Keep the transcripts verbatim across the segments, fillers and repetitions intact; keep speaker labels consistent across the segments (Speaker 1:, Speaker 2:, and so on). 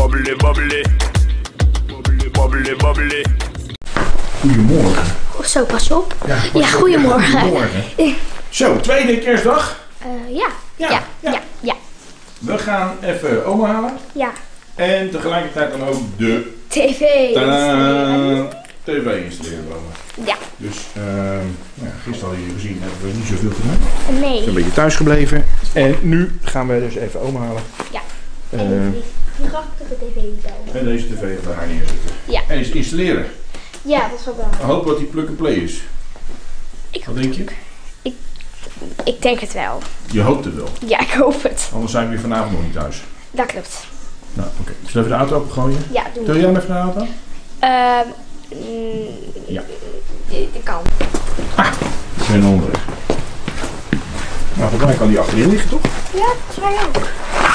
Speaker 1: Bubbly, bubbly. Bubbly, bubbly, bubbly.
Speaker 2: Goedemorgen.
Speaker 3: Zo, pas op.
Speaker 2: Ja, pas
Speaker 3: ja
Speaker 2: op.
Speaker 3: goedemorgen.
Speaker 2: Ja, goedemorgen. Zo, tweede kerstdag.
Speaker 3: Uh, ja.
Speaker 2: Ja,
Speaker 3: Ja.
Speaker 2: ja.
Speaker 3: Ja. Ja.
Speaker 2: We gaan even oma halen.
Speaker 3: Ja.
Speaker 2: En tegelijkertijd dan ook de
Speaker 3: T V.
Speaker 2: tadaa, tv installeren we oma.
Speaker 3: Ja.
Speaker 2: Dus uh, ja, gisteren hadden jullie gezien, hebben we niet zoveel gedaan. We
Speaker 3: Nee.
Speaker 2: zijn een beetje thuis gebleven. En nu gaan we dus even oma halen.
Speaker 3: Ja.
Speaker 2: Uh,
Speaker 3: En die, die prachtige T V bel.
Speaker 2: en deze tv bij haar neerzetten.
Speaker 3: Ja.
Speaker 2: En eens installeren.
Speaker 3: Ja, dat is wel
Speaker 2: Ik
Speaker 3: belangrijk.
Speaker 2: hoop dat die plug-and-play is.
Speaker 3: Ik,
Speaker 2: Wat denk je?
Speaker 3: ik denk het wel.
Speaker 2: Je hoopt het wel.
Speaker 3: Ja, ik hoop het.
Speaker 2: Anders zijn we weer vanavond nog niet thuis.
Speaker 3: Dat klopt.
Speaker 2: Nou, oké. Okay. Zullen we even de auto opengooien?
Speaker 3: Ja, doen
Speaker 2: Til
Speaker 3: we.
Speaker 2: jij hem even naar de auto?
Speaker 3: Ehm mm,
Speaker 2: Ja.
Speaker 3: Dat kan.
Speaker 2: Ah, we zijn onderweg. Nou, volgens mij kan die achterin liggen, toch?
Speaker 3: Ja, volgens mij ook.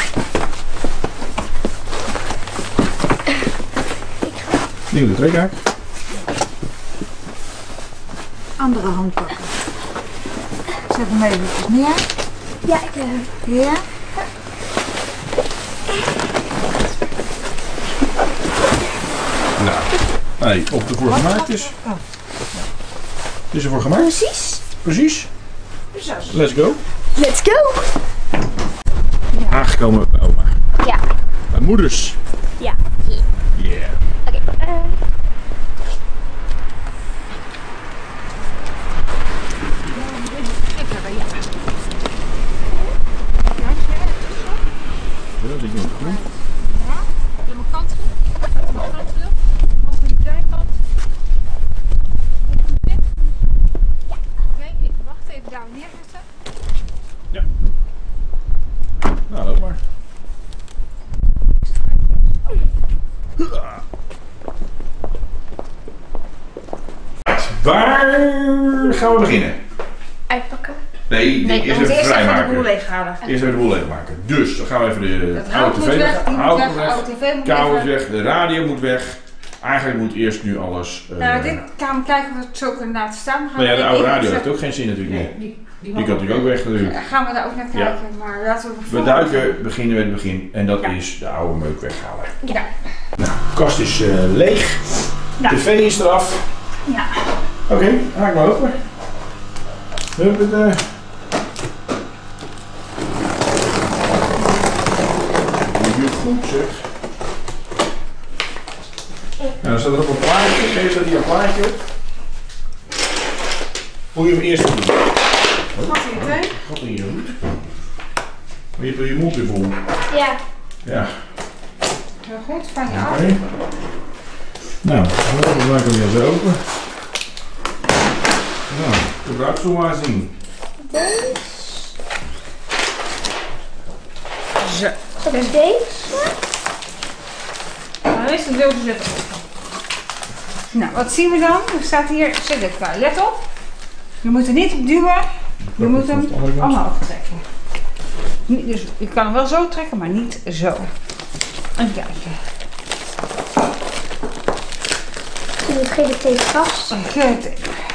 Speaker 2: Nieuwe trekhaak.
Speaker 4: Andere hand pakken. Zet hem even neer.
Speaker 3: Ja, ik uh,
Speaker 4: Ja.
Speaker 2: Nou, nee, of ervoor gemaakt is.
Speaker 4: Oh.
Speaker 2: Is ervoor gemaakt?
Speaker 3: precies.
Speaker 2: Precies.
Speaker 4: Precies.
Speaker 2: Let's go.
Speaker 3: Let's go.
Speaker 2: Aangekomen bij oma.
Speaker 3: Ja.
Speaker 2: Bij moeders.
Speaker 3: Ja.
Speaker 2: Yeah.
Speaker 3: Oké. Okay, uh,
Speaker 2: Ja, dat is niet goed.
Speaker 4: Je moet kant terug. Je moet kant terug. Over de zijkant. Oké, ik wacht even daar neerzetten.
Speaker 2: Ja. Nou, loop maar. Waar gaan we beginnen?
Speaker 3: uitpakken.
Speaker 2: Nee,
Speaker 4: Nee,
Speaker 2: eerst
Speaker 4: we moeten
Speaker 2: even
Speaker 4: eerst even de
Speaker 2: vrijmaken.
Speaker 4: boel leeghalen.
Speaker 2: Eerst even de boel leegmaken. Dus dan gaan we even de
Speaker 4: Het
Speaker 2: oude
Speaker 4: hout moet
Speaker 2: tv
Speaker 4: weg, die moet
Speaker 2: hout
Speaker 4: weg,
Speaker 2: moet
Speaker 4: de
Speaker 2: weg,
Speaker 4: oude tv moet
Speaker 2: kabel
Speaker 4: weg.
Speaker 2: is weg, de radio moet weg. Eigenlijk moet eerst nu alles. Uh,
Speaker 4: Nou, dit gaan we kijken of we het zo kunnen laten staan. Dan gaan
Speaker 2: nou ja,
Speaker 4: we
Speaker 2: de oude
Speaker 4: even
Speaker 2: radio
Speaker 4: zetten.
Speaker 2: heeft ook geen zin natuurlijk
Speaker 4: Nee,
Speaker 2: meer.
Speaker 4: die, die,
Speaker 2: Die kan natuurlijk ook weg natuurlijk.
Speaker 4: Ja, gaan we daar ook naar kijken, maar laten we
Speaker 2: We
Speaker 4: voor-
Speaker 2: duiken, beginnen met het begin en dat
Speaker 4: Ja.
Speaker 2: is de oude meuk weghalen.
Speaker 4: Ja.
Speaker 2: Nou, de kast is uh, leeg,
Speaker 4: Ja.
Speaker 2: tv is eraf.
Speaker 4: Ja.
Speaker 2: Oké, okay, haak maar open. Huppatee. Die duurt goed zeg. Nou, dan staat er op een plaatje, geef dat hier een plaatje op. Hoe je hem eerst moet doen.
Speaker 4: Wat in je teen?
Speaker 2: Wat in je hoed. Maar je hebt je mond weer vol.
Speaker 3: Ja.
Speaker 2: Ja.
Speaker 4: Heel goed, van je
Speaker 2: Oké.
Speaker 4: af.
Speaker 2: Okay. Nou, dan maken we weer zo open. Nou, gebruik zo maar zien.
Speaker 3: Deze.
Speaker 4: Zo.
Speaker 3: Dat is deze.
Speaker 4: Dan is het deel dus net open. Nou, wat zien we dan? Er staat hier, zet het bij. Let op. Je moet er niet op duwen. Je
Speaker 2: Dat
Speaker 4: moet
Speaker 2: is
Speaker 4: hem
Speaker 2: van de andere kant.
Speaker 4: omhoog trekken. Niet- Dus je kan hem wel zo trekken, maar niet zo. Even kijken.
Speaker 3: Ik geef het even vast.
Speaker 4: Oké.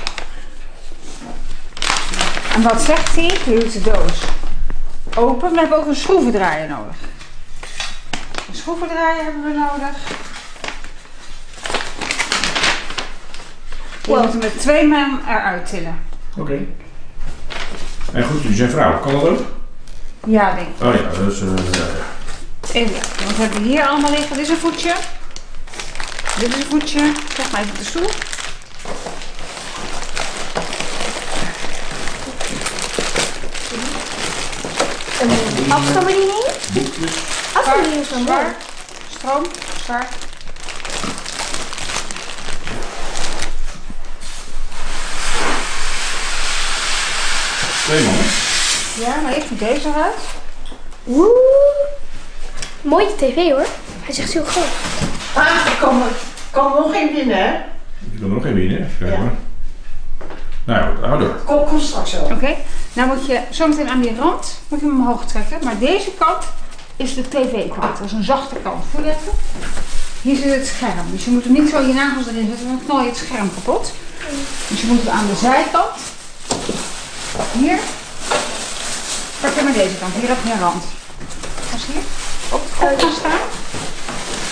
Speaker 4: En wat zegt hij? Je doet de doos open. We hebben ook een schroevendraaier nodig. Een schroevendraaier hebben we nodig. Je
Speaker 3: Wow.
Speaker 4: moet hem met twee man eruit tillen.
Speaker 2: Oké. Okay. En goed, jullie zijn vrouw. Kan dat ook?
Speaker 4: Ja, denk ik.
Speaker 2: Oh ja, dat is. Uh, ja, ja.
Speaker 4: Even kijken, wat hebben we hier allemaal liggen? Dit is een voetje. Dit is een voetje. Zeg maar even op de stoel.
Speaker 3: Een afstandsbediening.
Speaker 2: Boekjes.
Speaker 3: Afstandsbediening is wel mooi.
Speaker 4: Zwaar. Stroom. Zwaar.
Speaker 2: Twee mannen.
Speaker 4: Ja, maar eerst moet deze eruit.
Speaker 3: Woe. Mooie tv hoor. Hij zegt heel groot.
Speaker 5: Ah, er kan, kan er nog geen binnen, hè?
Speaker 2: Je kan er nog één binnen. Kijk
Speaker 5: Ja.
Speaker 2: maar. Nou ja, hou door.
Speaker 5: Kom, kom straks wel.
Speaker 4: Oké, okay. Nou moet je zometeen aan die rand moet je hem omhoog trekken. Maar deze kant is de tv-kant. Dat is een zachte kant. Voel je even? Hier zit het scherm. Dus je moet hem niet zo je nagels erin zetten, dan knal je het scherm kapot. Dus je moet hem aan de zijkant. Hier. Pak hem aan deze kant. Hier heb je een rand. Als hier op de kop gaan staan.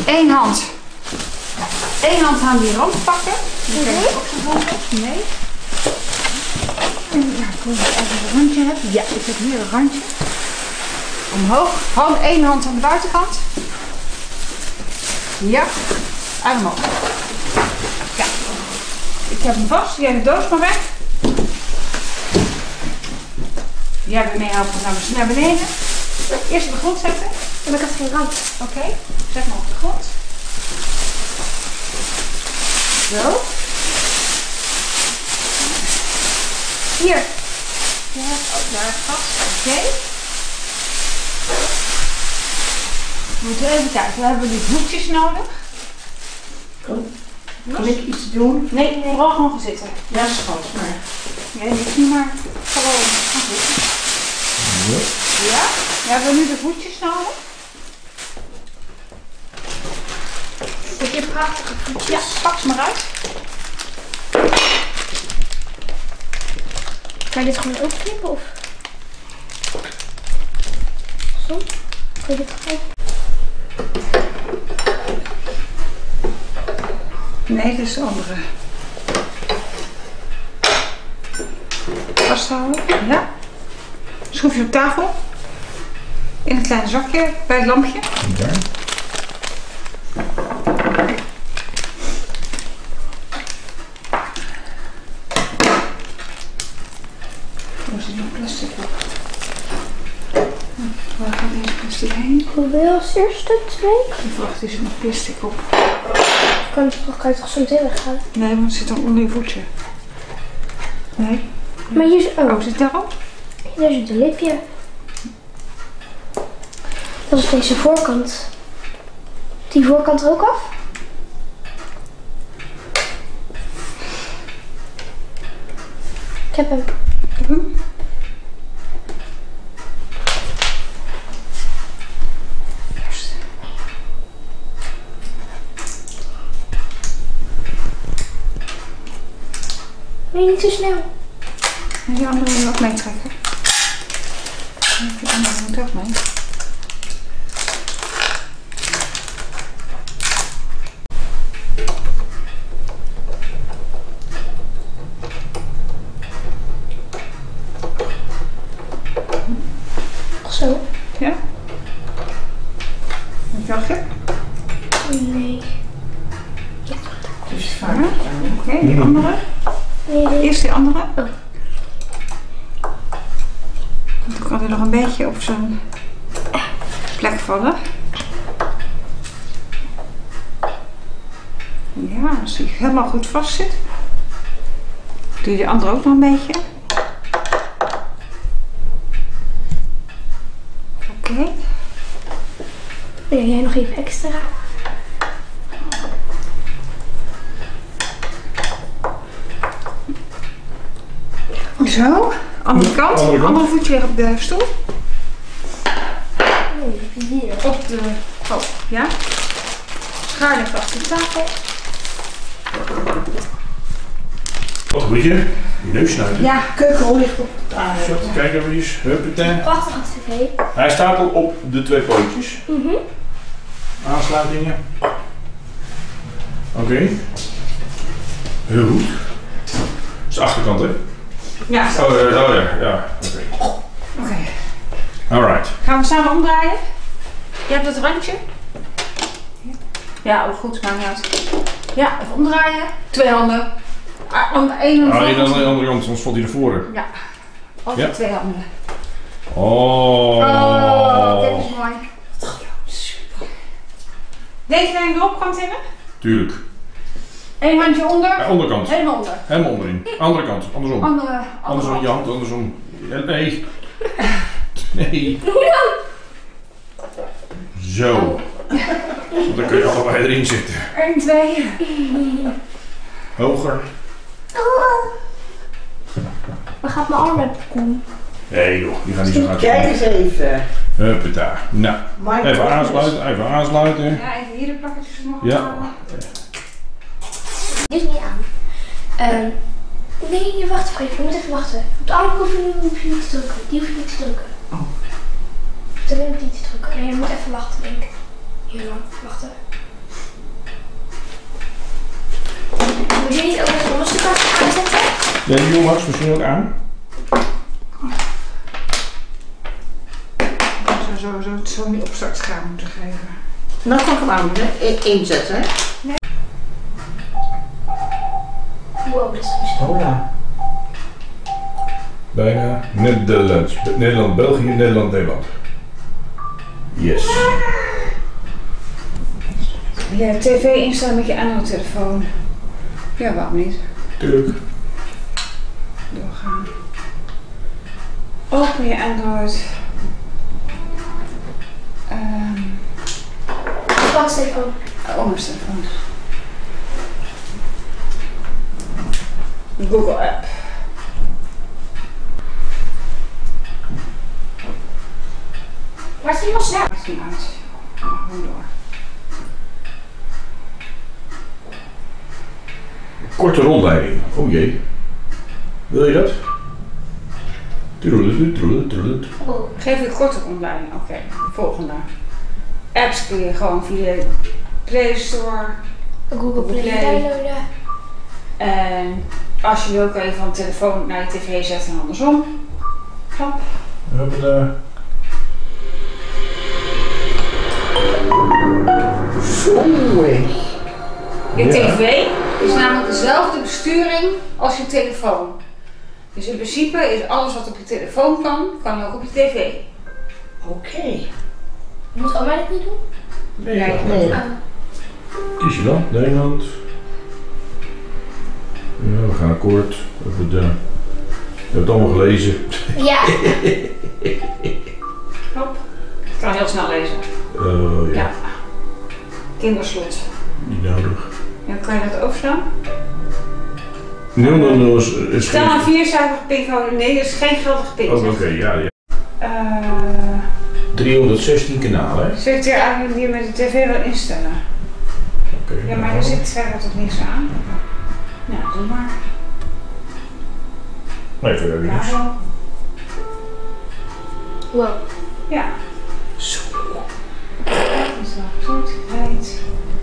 Speaker 4: één hand. Eén hand aan die rand pakken. Dan krijg je ook zo'n hand op. Nee. En ja, ik wil even een randje hebben. Ja, ik heb hier een randje. Omhoog. Hand, één hand aan de buitenkant. Ja. En omhoog. Ja. Ik heb hem vast. Jij de doos maar weg. Jij bent mee helpen naar beneden. Eerst op de grond zetten.
Speaker 3: Maar ik had geen rand.
Speaker 4: Oké. Okay. Zet maar op de grond. Zo.
Speaker 3: Hier.
Speaker 4: Ja, ook daar vast. Oké. Okay. We moeten even kijken. We hebben die voetjes nodig.
Speaker 5: Kan, kan ik iets doen?
Speaker 4: Nee, nee. Vooral gewoon gaan zitten.
Speaker 5: Ja, schat, maar.
Speaker 4: Nee, niet maar gewoon gaan zitten.
Speaker 2: Ja.
Speaker 4: Ja. We hebben nu de voetjes nodig.
Speaker 3: Heb je prachtige voetjes?
Speaker 4: Ja, pak ze maar uit.
Speaker 3: Kan je dit gewoon opknippen of? Zo? Kan je dit gewoon?
Speaker 4: Nee, dit is de andere. Vasthouden. Ja. Schroef je op tafel. In het kleine zakje bij het lampje.
Speaker 2: Daar.
Speaker 4: Er zit nog plastic op. Waar gaat deze plastic heen?
Speaker 3: Hoeveel als eerste? Twee?
Speaker 4: Ik verwacht, er zit nog plastic op.
Speaker 3: Kan het toch, kan je toch zo meteen weghalen?
Speaker 4: Nee, want het zit dan onder je voetje. Nee.
Speaker 3: Maar hier is
Speaker 4: Oh,
Speaker 3: oh,
Speaker 4: zit het daarop?
Speaker 3: daar zit een lipje. Dat is deze voorkant. Die voorkant er ook af? Ik heb hem.
Speaker 4: Hm?
Speaker 3: Nee, niet zo snel.
Speaker 4: En die andere moet je ook meetrekken. Die andere moet ook mee.
Speaker 3: Zo.
Speaker 4: Ja? Heb je al grip?
Speaker 3: Nee.
Speaker 5: Dus vaak.
Speaker 4: Ja. Oké, okay, die andere.
Speaker 3: Nee, nee.
Speaker 4: Eerst die andere.
Speaker 3: Oh.
Speaker 4: Dan kan hij nog een beetje op zijn plek vallen. Ja, als hij helemaal goed vast zit. Doe je die andere ook nog een beetje. Oké. Okay.
Speaker 3: Wil jij nog even extra?
Speaker 4: Zo, andere kant.
Speaker 2: Andere kant.
Speaker 4: Andere voetje weer op de stoel.
Speaker 3: Nee, hier.
Speaker 4: Op de, oh, ja. Schaar ligt achter de tafel.
Speaker 2: Wat moet je? Je neus snuiten.
Speaker 4: Ja,
Speaker 5: Keukenrol ligt op de tafel.
Speaker 2: Zo, kijk even eens. Huppatee.
Speaker 3: Prachtige tv.
Speaker 2: Hij staat al op de twee pootjes.
Speaker 3: Mhm.
Speaker 2: Aansluitingen. Oké. Okay. Heel goed. Dat is de achterkant, hè?
Speaker 4: ja.
Speaker 2: Oh, uh, oh ja, ja. Oké.
Speaker 4: Oké. Okay.
Speaker 2: Alright.
Speaker 4: Gaan we samen omdraaien? Je hebt het randje. Ja, ook goed, maakt niet uit. Ja, even omdraaien. Twee handen. Eén hand.
Speaker 2: Ah, dan aan de andere kant, soms valt hij naar voren.
Speaker 4: Ja. Altijd
Speaker 2: Ja.
Speaker 4: twee handen.
Speaker 2: Oh.
Speaker 3: Oh, dit is mooi.
Speaker 4: Super. Denk je dat je erop kan tillen?
Speaker 2: Tuurlijk.
Speaker 4: Eén handje onder.
Speaker 2: Ja, onderkant.
Speaker 4: Helemaal onder.
Speaker 2: Helemaal onderin. Andere kant, andersom.
Speaker 4: Andere. andere
Speaker 2: Andersom, je hand andersom. Ja, nee. Nee. Zo. Want dan kun je allebei erin zitten.
Speaker 4: Eén, twee.
Speaker 2: Hoger.
Speaker 3: Waar gaat mijn arm naartoe?
Speaker 2: Nee joh, die gaan niet zo hard.
Speaker 5: Kijk eens even.
Speaker 2: Huppata. Nou,
Speaker 5: My
Speaker 2: even
Speaker 5: goodness.
Speaker 2: aansluiten, even aansluiten.
Speaker 4: Ja, even hier de plakketjes nog.
Speaker 2: Ja.
Speaker 3: Die is niet aan. Ehm nee, wacht even. Je moet even wachten. Op de andere hoef je, hoef je niet te drukken. Die hoef je niet te drukken.
Speaker 5: Oh.
Speaker 3: Dat wil ik niet te drukken. Nee, je moet even wachten, denk ik. Hier dan, wachten. Moet je niet ook het onderste kastje aanzetten?
Speaker 2: Ja, die doen Max misschien ook aan.
Speaker 4: Ik zou sowieso het zo niet opstartscherm moeten geven.
Speaker 5: Nou kan ik hem aan hè? inzetten. Hè?
Speaker 3: Wow, dat is misschien.
Speaker 5: Hola.
Speaker 2: Bijna Nederlands. Nederland, België, Nederland, Nederland. Yes.
Speaker 4: Wil jij de tv instellen met je Android-telefoon? Ja, waarom niet?
Speaker 2: Tuurlijk.
Speaker 4: Doorgaan. Open je Android. Um,
Speaker 3: Pas telefoon.
Speaker 4: Onderstelefoon. Google app.
Speaker 3: Maar het is helemaal snel.
Speaker 4: Maakt niet uit. Ga maar gewoon door.
Speaker 2: Korte rondleiding. Oh jee. Wil je dat? Troedelet, troedelet, troedelet.
Speaker 3: Wow.
Speaker 4: Geef je korte rondleiding. Oké, okay. Volgende. Apps kun je gewoon via de Play Store.
Speaker 3: Google Play
Speaker 4: Play.
Speaker 3: downloaden.
Speaker 4: En als je wil kan je van de telefoon naar je tv zetten en andersom. Klap.
Speaker 2: We hebben de...
Speaker 5: Oei.
Speaker 4: Je
Speaker 2: Ja.
Speaker 4: tv is namelijk dezelfde besturing als je telefoon. Dus in principe is alles wat op je telefoon kan, kan ook op je tv.
Speaker 5: Oké.
Speaker 3: Moet oma dit niet doen?
Speaker 2: Nee,
Speaker 4: Nee,
Speaker 2: wacht
Speaker 5: nee.
Speaker 2: maar.
Speaker 3: Oh.
Speaker 2: Kies je dan? Nederland. Ja, we gaan akkoord. We hebben, de... we hebben het allemaal gelezen.
Speaker 3: Ja.
Speaker 4: Hop. Ik kan heel snel lezen.
Speaker 2: Oh ja.
Speaker 4: Ja. Kinderslot.
Speaker 2: Niet nodig.
Speaker 4: Ja, kan je dat overslaan?
Speaker 2: nul nul nul is, is
Speaker 4: Stel een
Speaker 2: geen...
Speaker 4: viercijferige pincode. Nee, dat is geen geldige
Speaker 2: Oh, oké,
Speaker 4: pincode.
Speaker 2: ja, ja.
Speaker 4: Uh,
Speaker 2: driehonderdzestien kanalen, hè?
Speaker 4: Zit hier eigenlijk die met de tv wel instellen?
Speaker 2: Oké.
Speaker 4: Ja, maar
Speaker 2: nou.
Speaker 4: er zit verder toch niks aan? Nou, doe maar.
Speaker 2: Nee, verder
Speaker 4: Ja,
Speaker 2: niks.
Speaker 4: wel.
Speaker 3: Wow.
Speaker 4: Ja.
Speaker 2: Zo.
Speaker 4: Is dat soortigheid?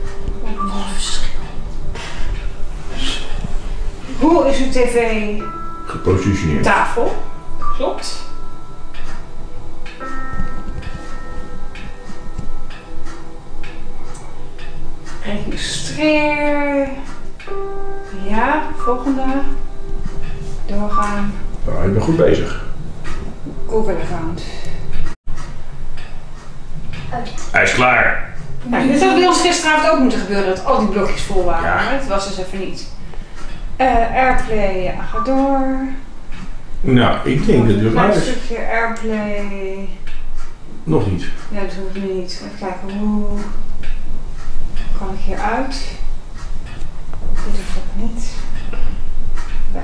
Speaker 4: Hoe is uw tv
Speaker 2: Gepositioneerd.
Speaker 4: tafel? Klopt. Registreer. Ja, volgende. Doorgaan.
Speaker 2: Nou, ik ben goed bezig.
Speaker 4: Google account.
Speaker 2: Hij is klaar.
Speaker 4: Nou, dit had bij ons gisteravond ook moeten gebeuren, dat al die blokjes vol waren.
Speaker 2: Ja.
Speaker 4: Maar dat was dus even niet. Uh, Airplay, ja, ga door.
Speaker 2: Nou, ik denk dat het
Speaker 4: Een
Speaker 2: klaar
Speaker 4: klein
Speaker 2: is.
Speaker 4: stukje Airplay.
Speaker 2: Nog niet.
Speaker 4: Ja, dat hoeft nu niet. Even kijken, hoe kan ik hieruit? Dit hoeft ook niet. Back.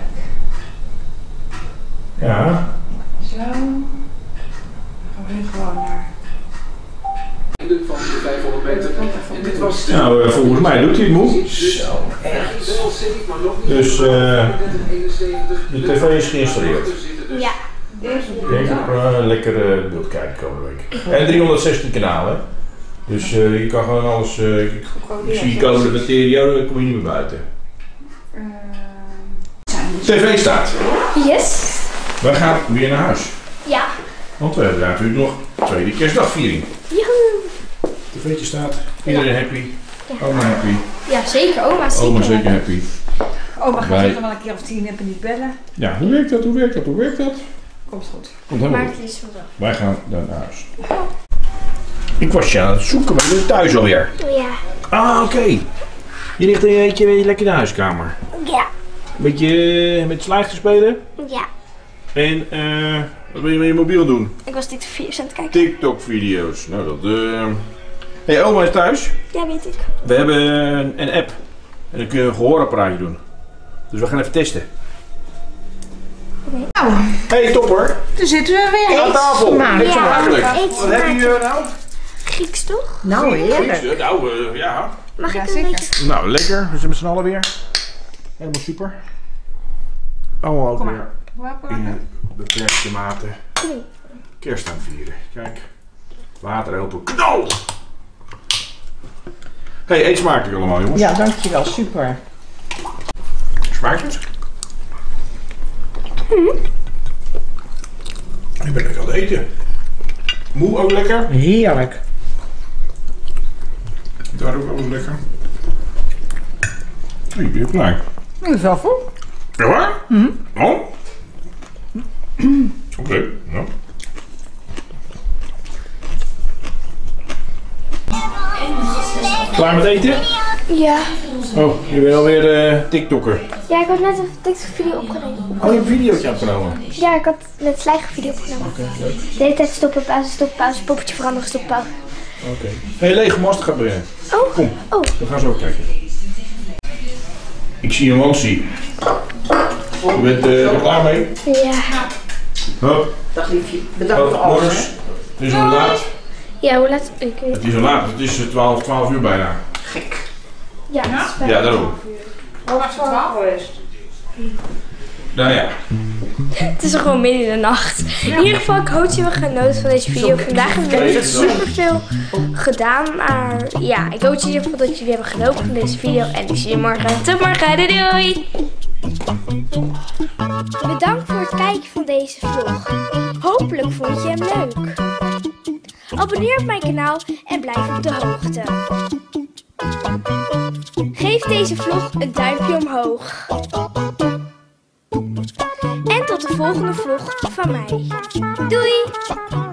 Speaker 2: Ja.
Speaker 4: Zo. Dan gaan we nu gewoon naar.
Speaker 6: Van de vijfhonderd meter. En dit was
Speaker 2: Nou, uh, volgens mij doet hij het moe. Zo. Dus uh, de tv is geïnstalleerd.
Speaker 3: Ja.
Speaker 4: Deze
Speaker 2: Ik heb uh, lekker uh, beeld kijken komende week. En driehonderdzestien kanalen. Dus uh, je kan gewoon alles. Uh, ik, ik zie je komende materie, dan kom je niet meer buiten.
Speaker 4: Uh,
Speaker 2: tv staat.
Speaker 3: Yes.
Speaker 2: Wij gaan weer naar huis.
Speaker 3: Ja.
Speaker 2: Want we hebben daar natuurlijk nog tweede kerstdagviering.
Speaker 3: Joehoe.
Speaker 2: tv'tje staat. Iedereen happy.
Speaker 3: Ja.
Speaker 2: Oma happy.
Speaker 3: Ja, zeker. Oma is zeker.
Speaker 2: Oma zeker happy.
Speaker 4: oh, maar ga
Speaker 2: Wij-
Speaker 4: je wel een keer of tien hebben niet bellen?
Speaker 2: Ja, hoe werkt dat? Hoe werkt dat? Hoe werkt dat?
Speaker 4: Komt goed.
Speaker 2: Komt helemaal
Speaker 3: Maar
Speaker 2: goed.
Speaker 3: het is wel.
Speaker 2: Wij gaan dan naar huis. Ik was je aan het zoeken, maar je bent thuis alweer.
Speaker 3: Ja.
Speaker 2: Ah, oké. Je ligt een beetje lekker in de huiskamer.
Speaker 3: Ja.
Speaker 2: Een beetje uh, met slaag te spelen.
Speaker 3: Ja.
Speaker 2: En eh, wat ben je met je mobiel doen?
Speaker 3: Ik was dit video's aan het kijken.
Speaker 2: TikTok-video's. Nou, dat. eh Hé, hey, oma is thuis.
Speaker 3: Ja, weet ik.
Speaker 2: We hebben een, een app. En dan kun je een gehoorapparaatje doen. Dus we gaan even testen.
Speaker 4: Nou,
Speaker 2: Hey, topper.
Speaker 4: daar zitten we weer.
Speaker 2: Aan tafel.
Speaker 5: smaak.
Speaker 2: Eet smakelijk.
Speaker 3: Eet
Speaker 2: Wat heb je hier nou?
Speaker 3: Grieks toch?
Speaker 5: Nou, heerlijk.
Speaker 2: Nou, eh, ja.
Speaker 3: Mag
Speaker 4: Ja,
Speaker 3: ik een
Speaker 4: zeker.
Speaker 3: beetje?
Speaker 2: Nou, lekker. We zijn met z'n allen weer. Helemaal super. Allemaal ook
Speaker 4: Kom
Speaker 2: weer
Speaker 4: maar. Wakker.
Speaker 2: in beperkte mate kerst aan het vieren. Kijk. Water helpen. Knal! Hey, eet smakelijk allemaal, jongens.
Speaker 5: Ja, dankjewel. Super.
Speaker 2: Smaakt het? Mm. Ik ben lekker aan het eten. Moe ook lekker?
Speaker 5: Heerlijk.
Speaker 2: Daar ook alles lekker. Hey, ben je klaar?
Speaker 4: Dat is wel vol.
Speaker 2: Ja waar?
Speaker 4: Mm.
Speaker 2: Oh? Oké, okay, nou. Klaar met eten?
Speaker 3: Ja.
Speaker 2: Oh, je bent alweer uh, TikToker.
Speaker 3: Ja, ik had net een TikTok-video opgenomen.
Speaker 2: Oh, je hebt een videootje opgenomen?
Speaker 3: Ja, ik had net een eigen video opgenomen.
Speaker 2: Oké, okay, leuk.
Speaker 3: De hele tijd stoppen, pauze, stoppen, pauze, poppetje veranderen, stoppen, pauze.
Speaker 2: Oké. Okay. Hé, hey, Lego Master gaat beginnen.
Speaker 3: Oh.
Speaker 2: Kom,
Speaker 3: oh.
Speaker 2: we gaan zo kijken. Ik zie een Wansie. Je bent uh, er klaar mee?
Speaker 3: Ja.
Speaker 2: Hup.
Speaker 5: Dag liefje, bedankt
Speaker 2: Oh,
Speaker 5: voor alles.
Speaker 2: morgens. Het is al laat.
Speaker 3: Ja, hoe laat? Ik weet
Speaker 2: Het is al laat, het is twaalf, twaalf uur bijna.
Speaker 5: Gek.
Speaker 3: Ja, dat is wel.
Speaker 2: Ja, daarom.
Speaker 4: Hoe was het twaalf geweest?
Speaker 2: Nou ja.
Speaker 3: Het is gewoon midden in de nacht. In ieder geval, ik hoop dat je hebben genoten van deze video. Vandaag hebben we niet super veel gedaan. Maar ja, ik hoop in ieder geval dat jullie hebben genoten van deze video. En ik zie je morgen. Tot morgen. Doei doei. Bedankt voor het kijken van deze vlog. Hopelijk vond je hem leuk. Abonneer op mijn kanaal en blijf op de hoogte. Geef deze vlog een duimpje omhoog. En tot de volgende vlog van mij. Doei!